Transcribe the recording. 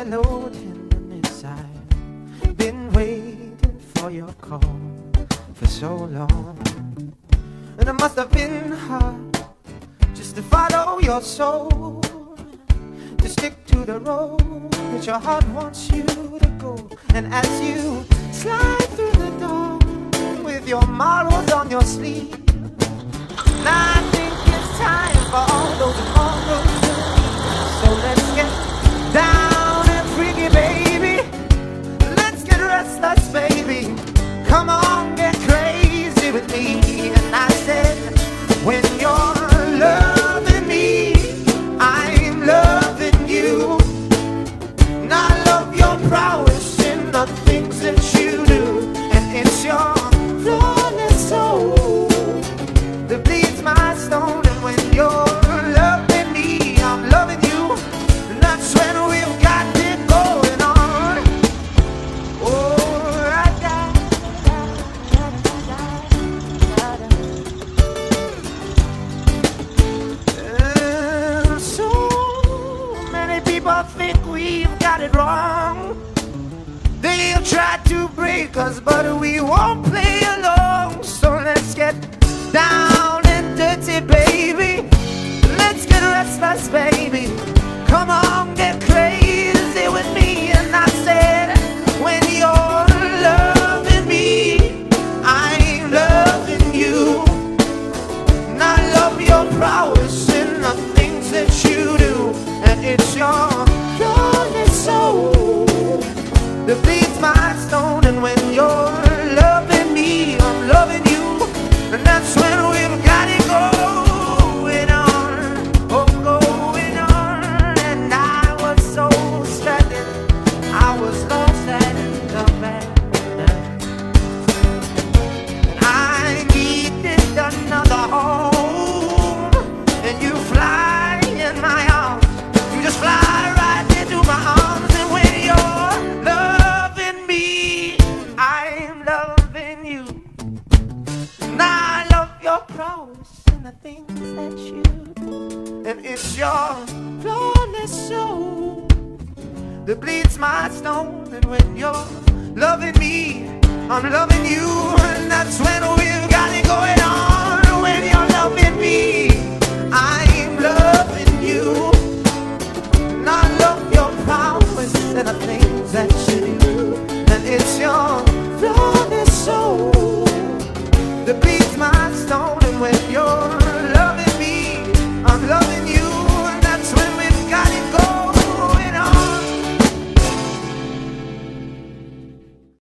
hello tenderness. I've been waiting for your call for so long, and it must have been hard just to follow your soul, to stick to the road that your heart wants you to go. And as you slide through the door with your morals on your sleeve, now I think it's time for all those morals to leave. So let's get down and freaky, baby. Let's get restless, baby. Come on, get crazy with me. And I said, when you're loving me, I'm loving you. And I love your prowess in the things that you do. And it's your flawless soul that bleeds my stone. And when you're loving me, I'm loving you. And that's when we've got it going on. Oh, so many people think we've got it wrong. They'll try to break us, but we won't play along. So let's get down and dirty, baby. Let's get restless, baby. Come on, get crazy with me. And I said, when you're loving me, I'm loving you. And I love your prowess in the things that you do. And it's your flawless soul that bleeds my stone. And when you're loving me, I'm loving you. And that's when we've got it going on. Oh, going on. And I was so stranded, I was lost and abandoned. And I needed another home. And you fly in my arms. You just fly right into my arms. And when you're loving me, I'm loving you. And I love your prowess and the things that you do. And it's your flawless soul that bleeds my stone. And when you're loving me, I'm loving you. And that's when we've got it going on. When you're loving me, I'm loving you. And I love your prowess and the things that you do. And it's your flawless soul that bleeds